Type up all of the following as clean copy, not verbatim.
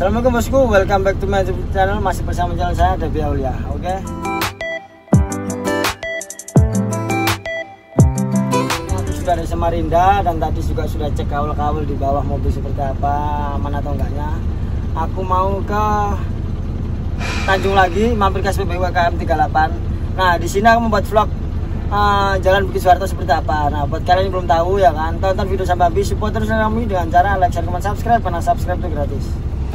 Assalamualaikum bosku, welcome back to my YouTube channel. Masih bersama channel saya Debi Aulia. Oke. Aku sudah ada Samarinda dan tadi juga sudah cek kawal-kawal di bawah mobil seperti apa, aman atau enggaknya. Aku mau ke Tanjung lagi, mampir ke SPBU KM 38. Nah, di sini aku membuat vlog Jalan Bukit Soeharto seperti apa. Nah, buat kalian yang belum tahu ya kan, tonton video sampai habis, support terus kami dengan cara like, share, comment, subscribe. Karena subscribe itu gratis.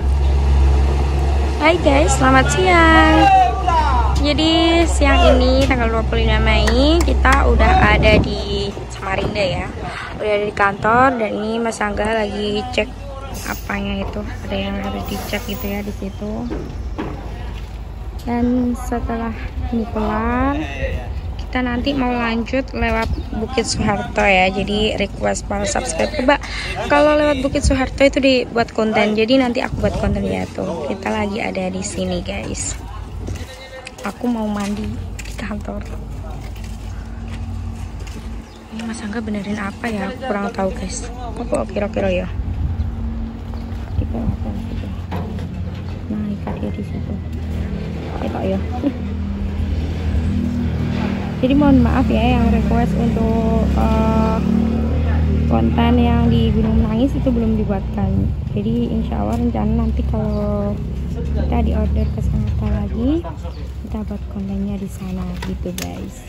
Hai guys, selamat siang. Jadi siang ini tanggal 25 Mei kita udah ada di Samarinda ya. Udah ada di kantor dan ini Mas Angga lagi cek apanya itu. Ada yang harus dicek gitu ya di situ. Dan setelah ini kelar, kita nanti mau lanjut lewat Bukit Soeharto ya. Jadi request para subscribe, coba kalau lewat Bukit Soeharto itu dibuat konten. Jadi nanti aku buat kontennya tuh. Kita lagi ada di sini guys. Aku mau mandi di kantor. Ini Mas Angga benerin apa ya? Aku kurang tahu guys. Apa kira-kira ya? Kita apa gitu. Nah, ikat dia di situ. Kita ya. Jadi mohon maaf ya yang request untuk konten yang di Gunung Menangis itu belum dibuatkan. Jadi insya Allah rencana nanti kalau kita di order ke sana lagi, kita buat kontennya di sana gitu guys.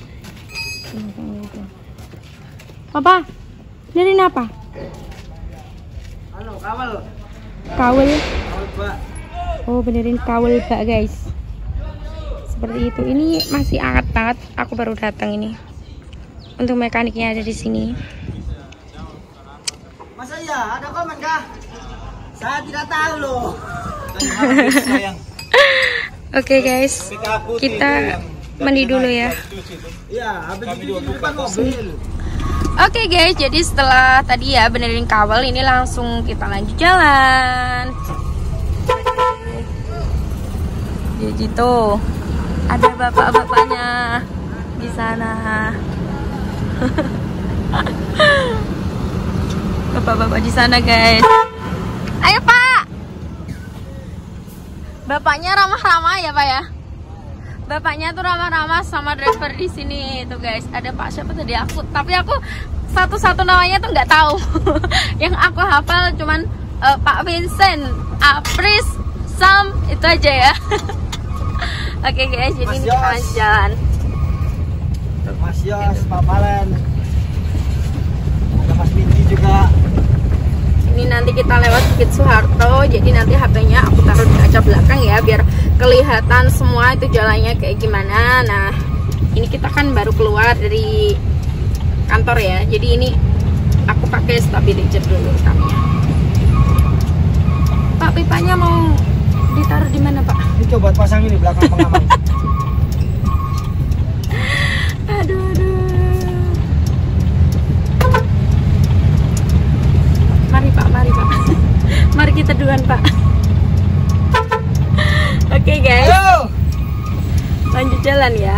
Papa, dari apa? Halo, kawal. Kawal. Kawal, Pak. Oh, benerin kawal Pak guys. Seperti itu. Ini masih hangat banget. Aku baru datang ini. Untuk mekaniknya ada di sini. Masa ya ada komen kah? Saya tidak tahu loh. Oke guys, kita mandi dulu ya. Iya, habis itu di depan mobil. Oke guys, jadi setelah tadi ya benerin kawal, ini langsung kita lanjut jalan. Jadi tuh ada bapak-bapaknya di sana. Bapak-bapak di sana guys. Ayo Pak. Bapaknya ramah-ramah ya Pak ya. Bapaknya tuh ramah-ramah sama driver di sini tuh guys. Ada Pak siapa tadi tapi aku satu-satu namanya tuh nggak tahu. Yang aku hafal cuman Pak Vincent, Apris, Sam itu aja ya. Oke guys, jadi ini kita jalan. Mas Yos, Pak Valen, ada Mas Pinky juga. Ini nanti kita lewat Bukit Soeharto. Jadi nanti HP-nya aku taruh di kaca belakang ya, biar kelihatan semua itu jalannya kayak gimana. Nah, ini kita kan baru keluar dari kantor ya. Jadi ini aku pakai stabilizer dulu rekamnya. Pak, pipanya mau ditaruh di mana Pak? Ini coba pasang ini belakang pengaman. Aduh. Mari Pak. Mari kita duluan Pak. Oke guys. Ayo. Lanjut jalan ya.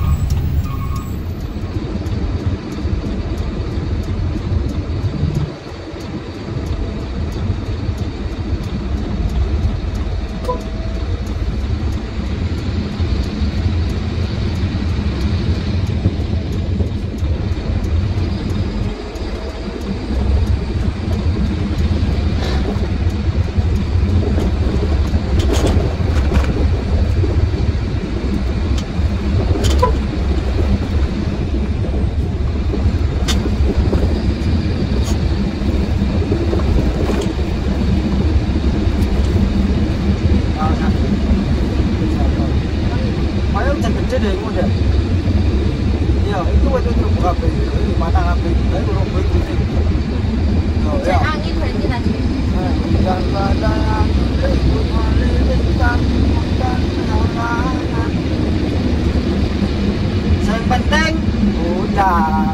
Ya, itu waktu itu buka pintu, mana ngapain? Saya belum begitu. Cek angin berarti tadi. Dan badan itu melilitkan hutan kenangan. Yang penting hutan.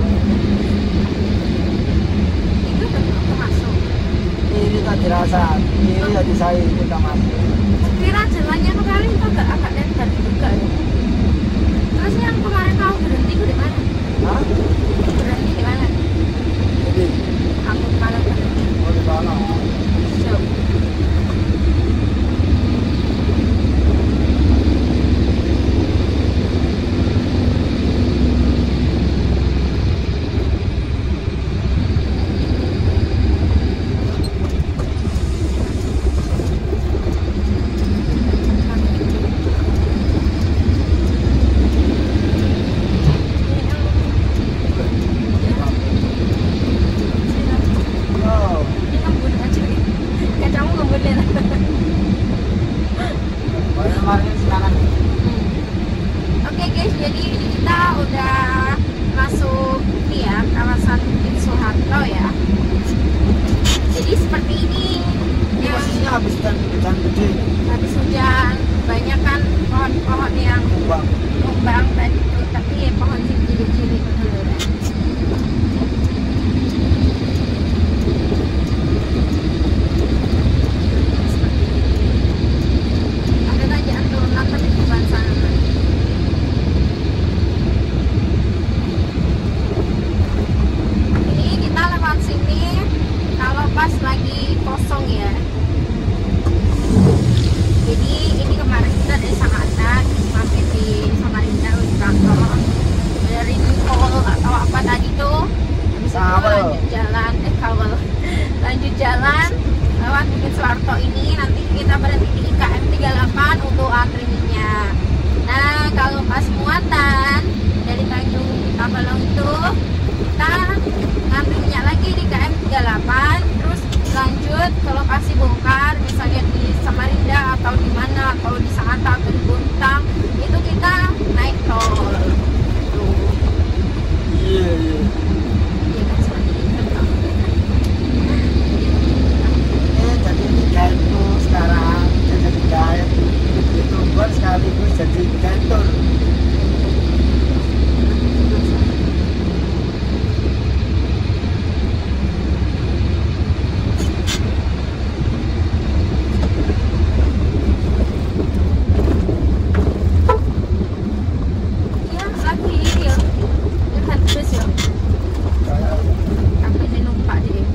Itu belum masuk. Ini tak dirasa, ini jadi saya kita masuk. Kira jalannya kemarin kok agak lebar juga ya. Terus yang kemarin kau berhenti itu di mana? Hah? Berhenti di mana? Jadi, Aku kemarin berhenti. oh di mana? So. Pokoknya kemarin sekarang. Oke guys, jadi kita udah masuk ini ya, kawasan Bukit Soeharto ya. Jadi seperti ini Ini yang posisinya habis hujan gede. habis hujan, banyak kan pohon-pohon yang Tumbang. tumbang tadi tuh, tapi ya pohon cilik-cilik dulu. Ada tanjakan turunan tapi di depan sana. Ini kita lewat sini kalau pas lagi kosong ya. Jadi ini kemarin kita dari Samarinda, mampir di Samarinda di kantor dari tol atau apa tadi tuh. Habis itu Kawal. lanjut jalan, kawal. Lanjut jalan lewat Bukit Soeharto ini, nanti kita berhenti di IKM 38 untuk antri minyak. Nah, kalau pas muatan dari Tanjung Tabalong itu kita ngambil minyak lagi di IKM 38, terus lanjut ke lokasi bongkar, misalnya di Samarinda atau di mana, kalau di Sangatta atau di Bontang, itu kita naik tol. Tuh. Iya, iya. Iya kan, seperti itu. Jadi guide tuh sekarang dia jadi guide itu buat sekaligus jadi kantor. Ya, lagi ya. Dekat bus ya. Aku ini numpak dia.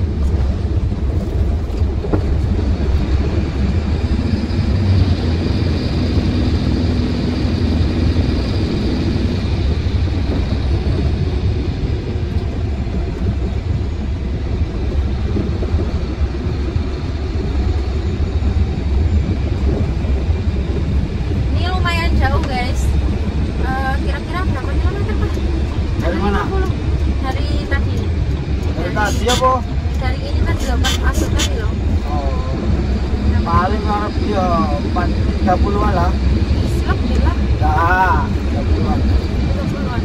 Ini lumayan jauh guys. Kira-kira berapa kilometer Pak? Dari mana? 50. Dari tadi. Dari tadi apa? Dari ini tadi loh Pak, masuk tadi loh. Oh, paling harap dia 30-an lah. Silap bilang Dah, 30-an. 30-an.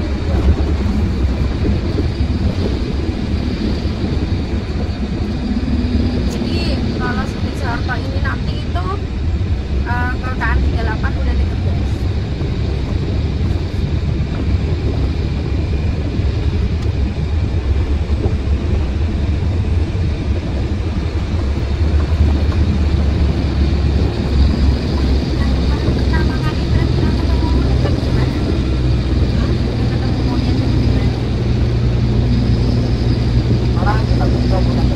Jadi kalau Bukit Soeharto ini nanti itu ke KM 38 udah deket guys. Pertama kali kira-kira ketemu kayak gimana? Ketemu monyet kayak gimana? Malah kita bisa punya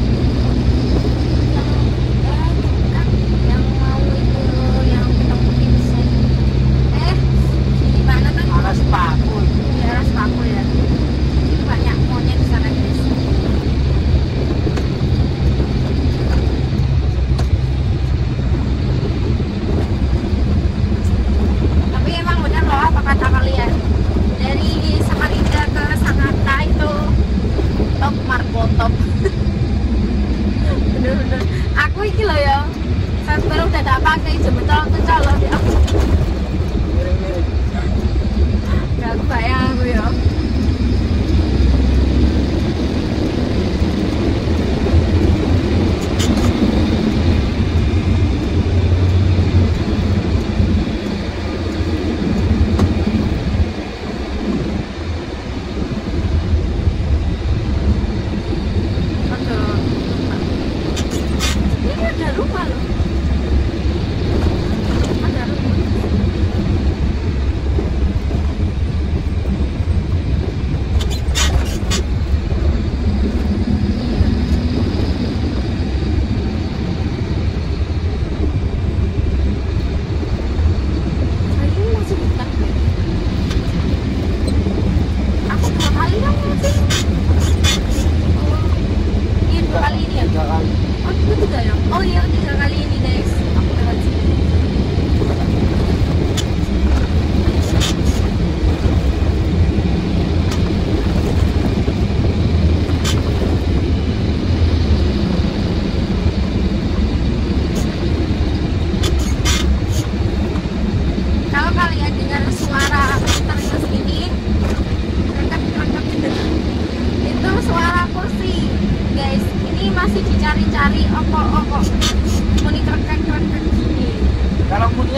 Yang mau itu loh, yang ketemu Vincent. Di mana tuh? arah sepatu. Di arah Sepaku ya. Itu banyak monyet di sana guys. Tapi emang benar loh apa kata kalian, dari Samarinda ke Sangatta itu top Marco top. Bener-bener aku iki loh ya, saya baru udah tak pakai jembatan ke calon ya. Miring-miring. Gak kebayang aku ya. Aduh. Ini ada rumah loh. Ada rumah.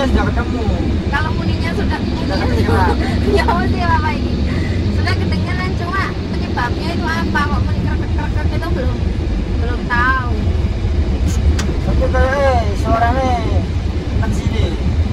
sudah ketemu. Kalau kuningnya sudah kedengeran. ya sih Bapak ini sudah kedengeran, cuma penyebabnya itu apa kok kuning krek itu belum tahu. Tapi kayak suaranya kan sini.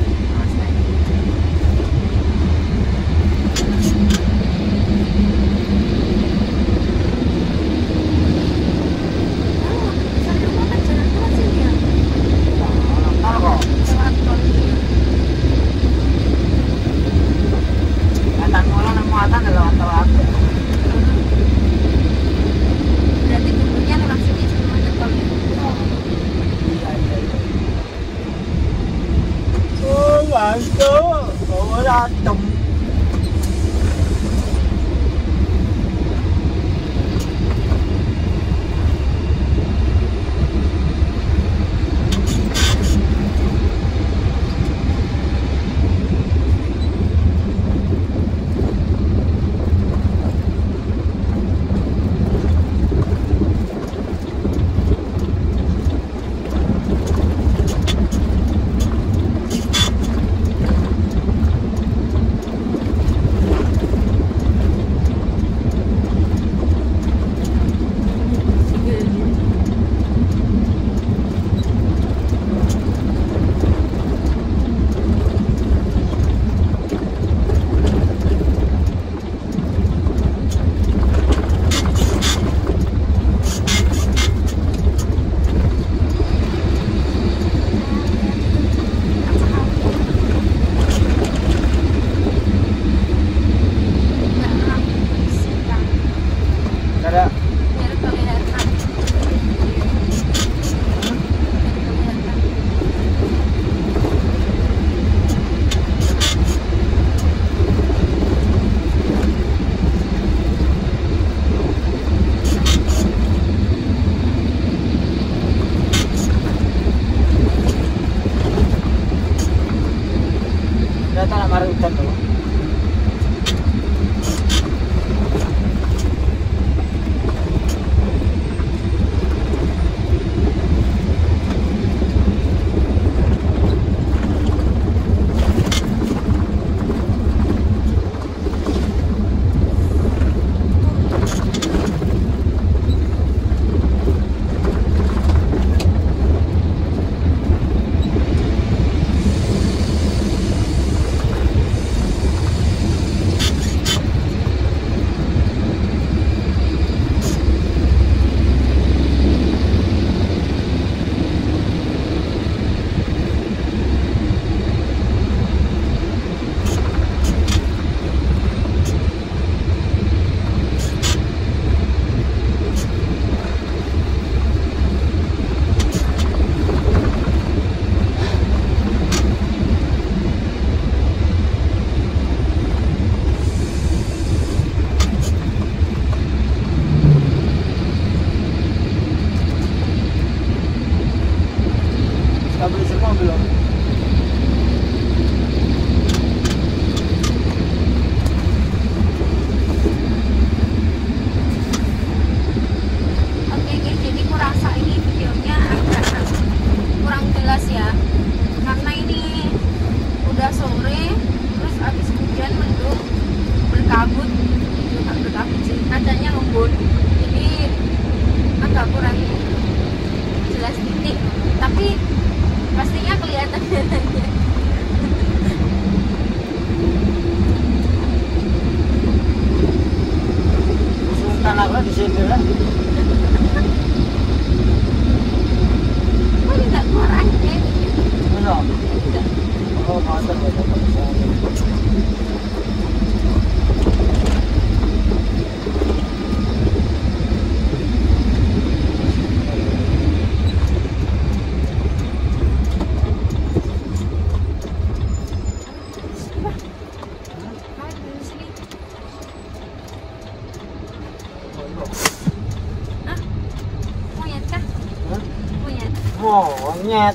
Monyet.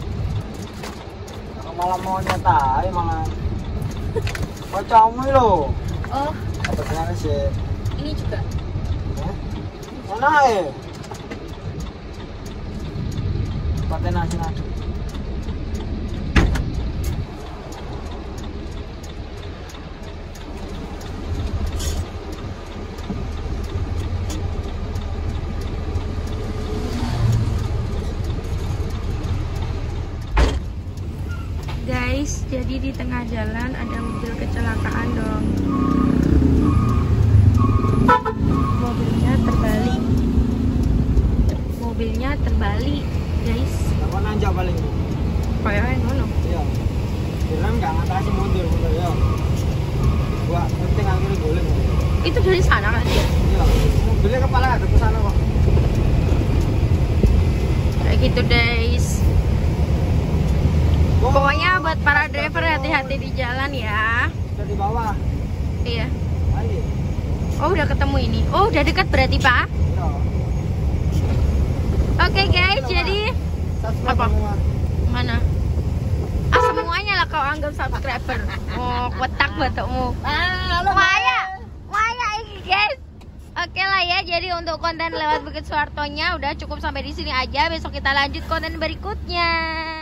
Malah monyet aja malah. Kocokmu lo. Oh. Apa gimana sih? Ini juga. Mana ya? Pakai nasi. guys, jadi di tengah jalan ada mobil kecelakaan dong. Mobilnya terbalik. Mobilnya terbalik, guys. Apa nanjak paling? Kayaknya ngono. Iya. Kira nggak ngatasi mundur ya. Gua penting akhirnya golek. Itu dari sana kan dia? Iya. Mobilnya kepala ada ke sana kok. Kayak gitu, guys. Pokoknya buat para driver hati-hati di jalan ya. Udah di bawah. Iya. Ayo. Oh, udah ketemu ini. Oh, udah dekat berarti, Pak. Iya. Oke, guys, jadi Subscribe apa? semua. mana? Ah, semuanya lah kau anggap subscriber. Oh, kotak batukmu. Maya ini, guys. Oke lah ya, jadi untuk konten lewat Bukit Suhartonya udah cukup sampai di sini aja. Besok kita lanjut konten berikutnya.